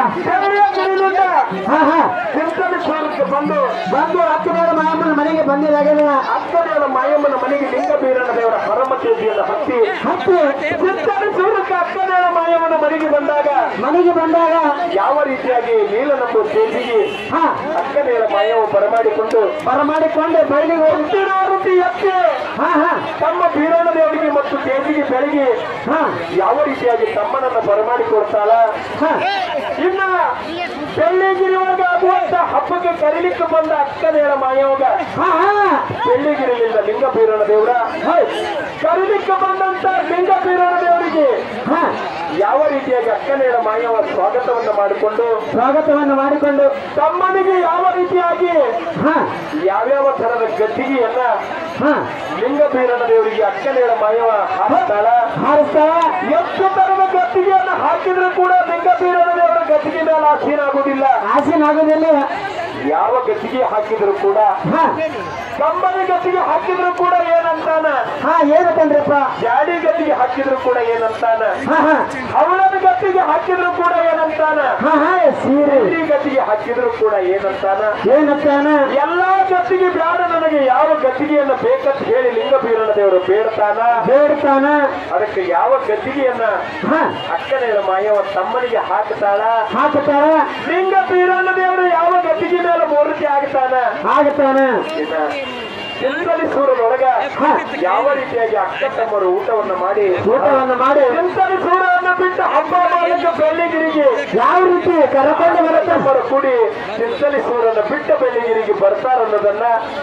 ಚಿಂತನೇಶ್ವರಕ್ಕೆ ಬಂದು ಅಕ್ಕನೇರ ಮಾಯಮ್ಮನ ಮನೆಗೆ ಬಂದಿದಾಗ ಅಕ್ಕನೇರ ಮಾಯಮ್ಮನ ಮನೆಗೆ ಲಿಂಗ ಬೀರಣ್ಣ ದೇವರ ಪರಮ ತೇಜಿಯನ್ನು ಹತ್ತಿ ಚಿಂತನೇಶ್ವರಕ್ಕೆ ಅಕ್ಕನೇರ ಮಾಯಮ್ಮನ ಮನೆಗೆ ಬಂದಾಗ ಯಾವ ರೀತಿಯಾಗಿ ನೀಲನಂಬು ತೇಜಿಗೆ ಅಕ್ಕನೇರ ಮಾಯವ ಬರಮಾಡಿಕೊಂಡು ಬೆಳಗ್ಗೆ ಹೋಗಿ ಎತ್ತಿ ತಮ್ಮ ಬೀರಣ್ಣ ದೇವರಿಗೆ ಮತ್ತು ತೇಜಿಗೆ ಬೆಳಗ್ಗೆ ಯಾವ ರೀತಿಯಾಗಿ ತಮ್ಮನನ್ನ ಬರಮಾಡಿಕೊಡ್ತಾಳ. ಇನ್ನ ಬೆಳ್ಳಿಗಿರಿ ಒಳಗೆ ಆಗುವಂತ ಹಬ್ಬಕ್ಕೆ ಕರೀಲಿಕ್ಕೆ ಬಂದ ಅಕ್ಕನೇರ ಮಾಯವಾಗ ಬೆಳ್ಳಿಗಿರಿಯಿಂದ ಲಿಂಗ ಬೀರಣ್ಣ ದೇವರ ಕರೀಲಿಕ್ಕೆ ಬಂದಂತ ಲಿಂಗ ಬೀರಣ್ಣ ದೇವರಿಗೆ ಯಾವ ರೀತಿಯಾಗಿ ಅಕ್ಕನೇರ ಮಾಯವ ಸ್ವಾಗತವನ್ನು ಮಾಡಿಕೊಂಡು ತಮ್ಮನಿಗೆ ಯಾವ ರೀತಿಯಾಗಿ ಯಾವ್ಯಾವ ತರದ ಗದ್ದಿಗೆಯನ್ನ ಲಿಂಗ ಬೀರಣ್ಣ ದೇವರಿಗೆ ಅಕ್ಕನೇರ ಮಾಯವ ಹಾರಿಸ್ತಾಳ. ಎಷ್ಟು ತರದ ಗದ್ದಿಗೆಯನ್ನ ಹಾಕಿದ್ರು ಕೂಡ ಲಿಂಗ ಬೀರಣ್ಣ ದೇವರ ಗದ್ದಿಗೆ ಮೇಲೆ ಆಸೀನಾಗುವುದಿಲ್ಲ. ಯಾವ ಗದ್ದಿಗೆ ಹಾಕಿದ್ರು ಕೂಡ ಕಂಬನಿ ಗದ್ದಿಗೆ ಹಾಕಿದ್ರು ಕೂಡ ಏನಂತಾನ ಏನಂತಂದ್ರಪ್ಪ. ಜಾಡಿ ಗದ್ದಿಗೆ ಹಾಕಿದ್ರು ಕೂಡ ಏನಂತಾನ. ಹವಳದ ಗದ್ದಿಗೆ ಹಾಕಿದ್ರು ಕೂಡ ಏನಂತಾನ. ಸೀರೆ ಗದ್ದಿಗೆ ಹಾಕಿದ್ರು ಕೂಡ ಏನಂತಾನ. ಎಲ್ಲಾ ಗದ್ದಿಗೆ ಬ್ಯಾಡ ನನಗೆ ಯಾವ ಗದ್ದಿಗೆಯನ್ನ ಬೇಕಂತ ಹೇಳಿ ಲಿಂಗ ಬೀರಣ್ಣ ದೇವರು ಬೇಡ್ತಾನ. ಅದಕ್ಕೆ ಯಾವ ಗದ್ದಿಗೆಯನ್ನ ಅಕ್ಕನೇರ ಮಾಯವ ತಮ್ಮನಿಗೆ ಹಾಕ್ತಾಳ. ಲಿಂಗ ಬೀರಣ್ಣ ದೇವರು ಯಾವ ಗದ್ದಿಗೆ ಮೇಲೆ ಮೂರ್ತಿ ಆಗ್ತಾನ. ಚಿಂತನೇಶ್ವರದೊಳಗ ಯಾವ ರೀತಿಯಾಗಿ ಅಕ್ಕ ತಮ್ಮರು ಊಟವನ್ನು ಮಾಡಿ ಚಿಂತನೇಶ್ವರವನ್ನು ಬಿಟ್ಟು ಹಬ್ಬ ಮಾಡಲಿಕ್ಕೆ ಬೆಳ್ಳಿಗಿರಿಗೆ ಯಾವ ರೀತಿ ಕರಕೊಂಡು ತಮ್ಮರು ಕೂಡಿ ಚಿಂತನೇಶ್ವರನ್ನು ಬಿಟ್ಟ ಬೆಳ್ಳಿಗಿರಿಗೆ ಬರ್ತಾರನ್ನೋದನ್ನ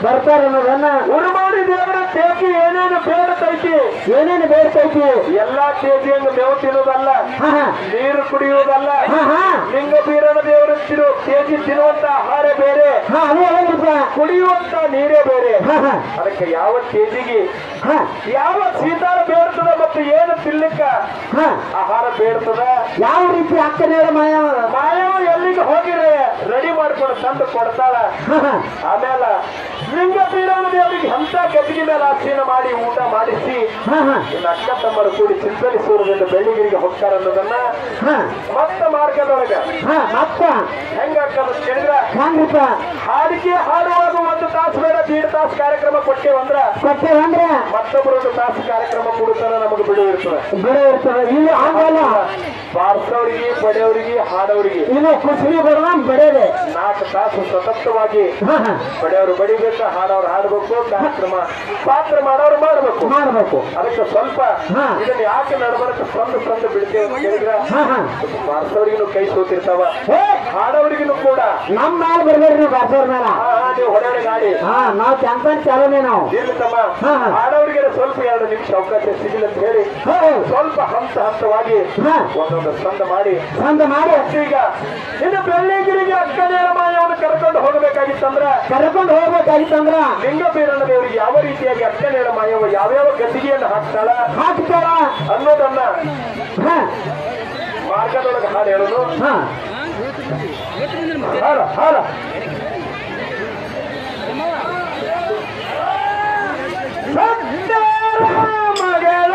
ಉರುಮಾಡಿ ದೇವರ ತೇಜಿ ಏನೇನು ಬೇಡ್ತೈತಿ ಎಲ್ಲಾ ತೇಜಿಯನ್ನು ಮೇವು ತಿನ್ನುವುದಲ್ಲ, ನೀರು ಕುಡಿಯುವುದಲ್ಲ. ಲಿಂಗ ಬೀರಣ್ಣ ದೇವರು ತೇಜಿ ತಿನ್ನುವಂತ ಆಹಾರ ಬೇರೆ, ಕುಡಿಯುವಂತ ನೀರೇ ಬೇರೆ. ಅದಕ್ಕೆ ಯಾವ ತೇಜಿಗೆ ಯಾವ ಶೀತಾರ ಬೇಡ್ತದ ಮತ್ತು ಏನು ತಿನ್ಲಿಕ್ಕ ಆಹಾರ ಬೇಡ್ತದ. ಯಾವ ರೀತಿ ಅಕ್ಕನೇರ ಮಾಯವ ಎಲ್ಲಿಗೆ ಹೋಗಿರೆ ರೆಡಿ ಮಾಡ್ಕೊಂಡು ತಂದು ಕೊಡ್ತಾಳ. ಆಮೇಲೆ ಲಿಂಗ ಬೀರಣ್ಣ ದೇವರಿಗೆ ಅಂತ ಗದ್ದಿಗೆ ಮೇಲೆ ಆಸೀನ ಮಾಡಿ ಊಟ ಮಾಡಿಸಿ ಇನ್ನು ಅಕ್ಕ ತಮ್ಮರು ಕೂಡಿ ಚಿಂತನೇಶ್ವರದಿಂದ ಬೆಳ್ಳಿಗಿರಿಗೆ ಹೋಗ್ತಾರ ಅನ್ನೋದನ್ನ ಮತ್ತ ಮಾರ್ಗದೊಳಗ ಹೆಂಗಾಗ್ತದ ಕೇಳಿದ್ರ ಹಾಡಿಕೆ ಹಾಡುವಾಗ 1 ತಾಸು ಬೇಡ 1.5 ತಾಸು ಕಾರ್ಯಕ್ರಮ ಕೊಟ್ಟೇವಂದ್ರ ಮತ್ತೊಬ್ಬರು 1 ತಾಸು ಕಾರ್ಯಕ್ರಮ ಕೊಡುತ್ತಾರ. ನಮಗೆ ಬಿಡು ಇರ್ತದೆ. ಇಲ್ಲಿ ಆಗಲ್ಲ. ಬಾರ್ಸೋರಿಗೆ ಬಡೆಯವರಿಗೆ ಹಾಡೋರಿಗೆ ಕುಸ್ರಿ ಬರೋಣ ಬಡೆಯದೆ 4 ತಾಸು ಸತತವಾಗಿ ಬಡೆಯವರು ಬಡಿಬೇಕು, ಹಾಡೋರು ಹಾಡಬೇಕು, ಕಾರ್ಯಕ್ರಮ ಪಾತ್ರ ಮಾಡೋರು ಮಾಡಬೇಕು. ಅದಕ್ಕೆ ಸ್ವಲ್ಪ ಇದನ್ನ ಯಾಕೆ ನಡಬರಕ್ಕೆ ಸಂದು ಬಿಡ್ತೇವೆ ಅಂತ ಹೇಳಿದ್ರೆ ಬಾರ್ಸೋರಿಗೂ ಕೈ ಸೋತಿರ್ತಾವ, ಹಾಡೋರಿಗೂ ಕೂಡ ನಮ್ಮ ಮೇಲೆ ಬರ್ಬೇಡ್ರಿ. ನೀವು ಬಾರ್ಸೋರ್ ಮೇಲೆ ನೀವು ಹೊಡೆಯೊಡೆ ಗಾಡಿ ನಾವು ಕ್ಯಾಂಪೇನ್ ಚಾಲನೆ ನಾವು ಇರ್ಲಿಕ್ಕಮ್ಮ. ಹಾಡೋರಿಗೆ ಸ್ವಲ್ಪ 2 ನಿಮಿಷ ಅವಕಾಶ ಸಿಗಲಿ ಅಂತ ಹೇಳಿ ಸ್ವಲ್ಪ ಹಂತವಾಗಿ ಒಂದೊಂದು ಸಂದ ಮಾಡಿ ಈಗ ಇನ್ನು ಬೆಳ್ಳಿಗಿರಿಗೆ ಅಕ್ಕನೇರ ಮಾಯವನ್ನು ಕರ್ಕೊಂಡು ಹೋಗಬೇಕಾಗಿತ್ತಂದ್ರ ಲಿಂಗ ಬೀರಣ್ಣ ದೇವರಿಗೆ ಯಾವ ರೀತಿಯಾಗಿ ಅಕ್ಕನೇರ ಮಾಯವ ಯಾವ್ಯಾವ ಗದ್ದಿಗೆಯನ್ನು ಹಾಕ್ತಾಳ ಅನ್ನೋದನ್ನ ಮಾರ್ಗದೊಳಗೆ ಹಾಡು ಹೇಳೋದು. ಹಾಡ ಮಗಳ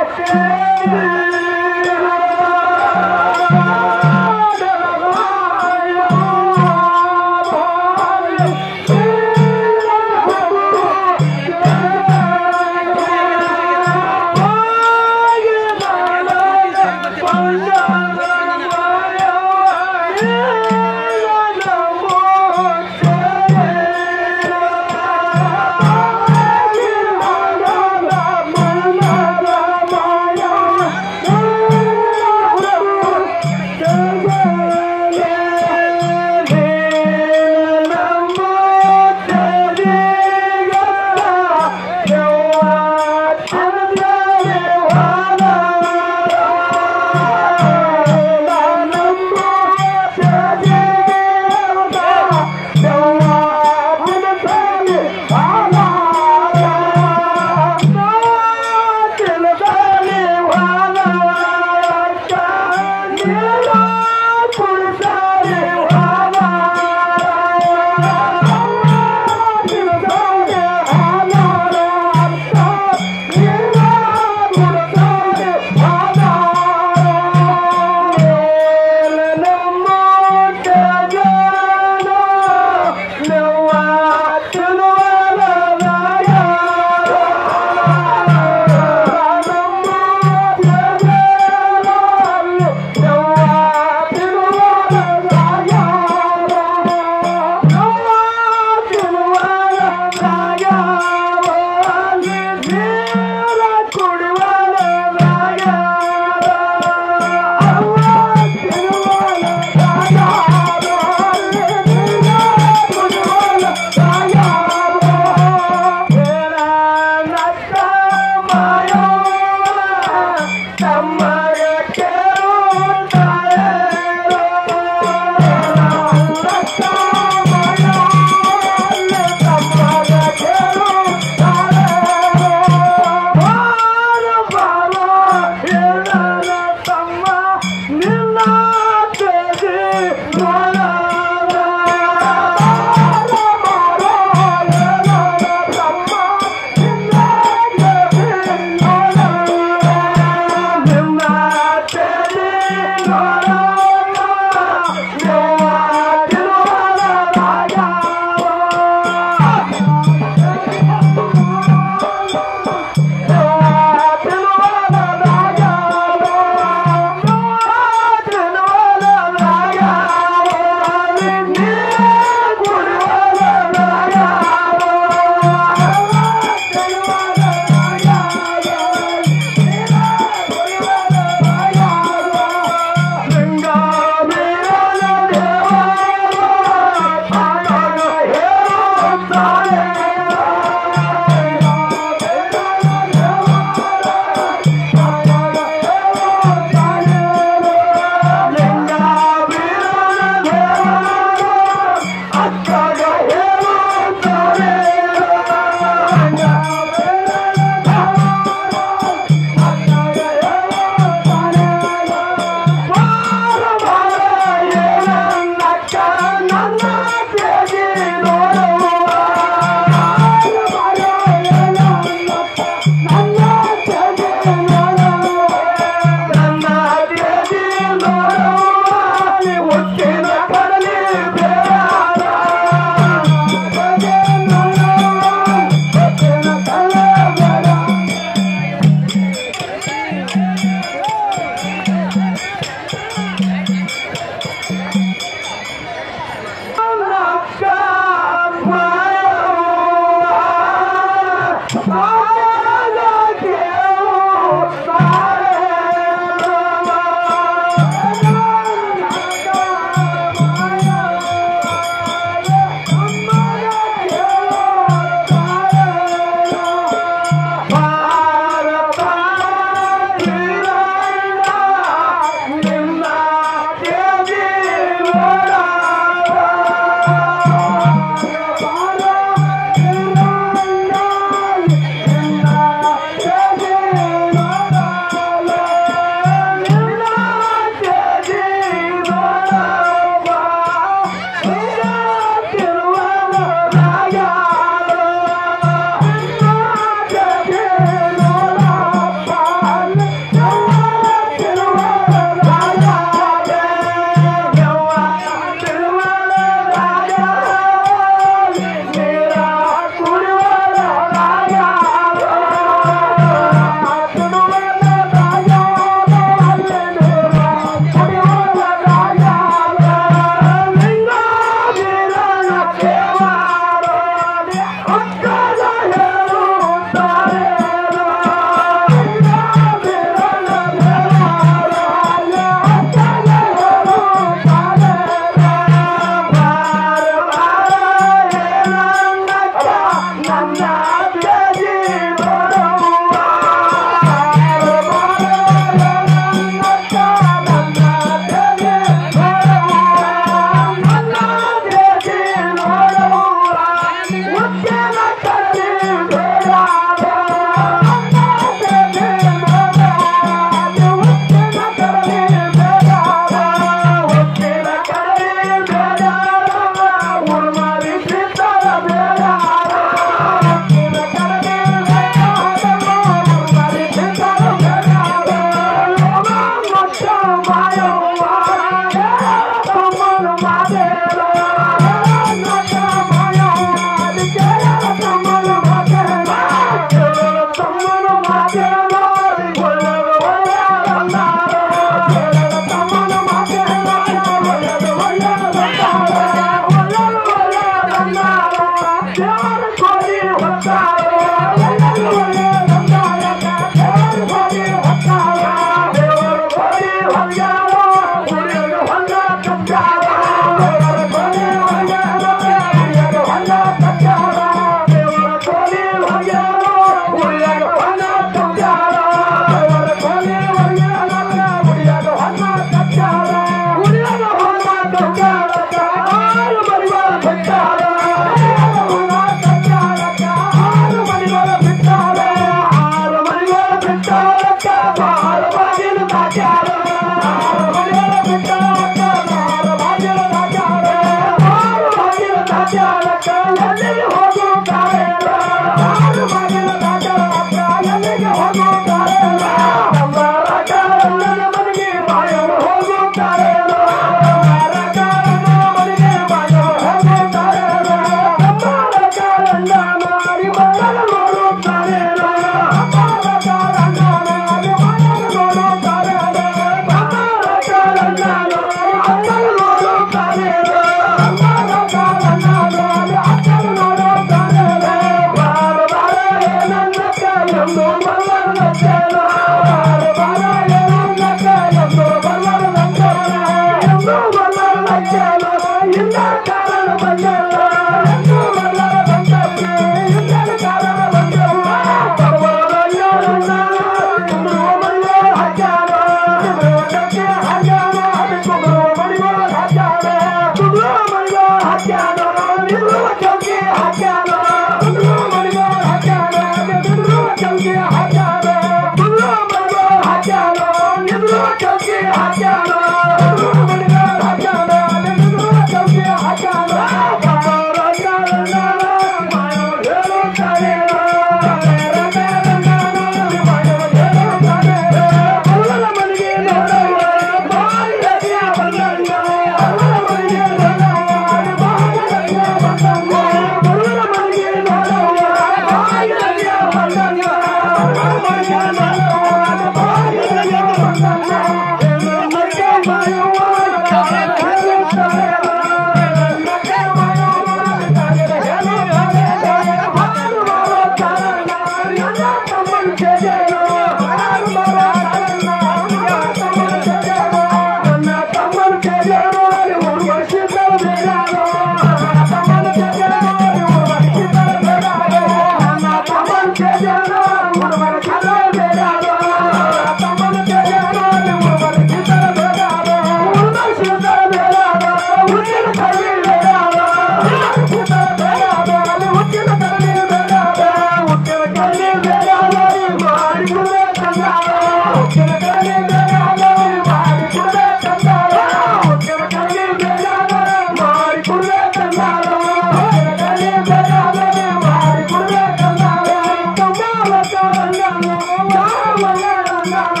Wow.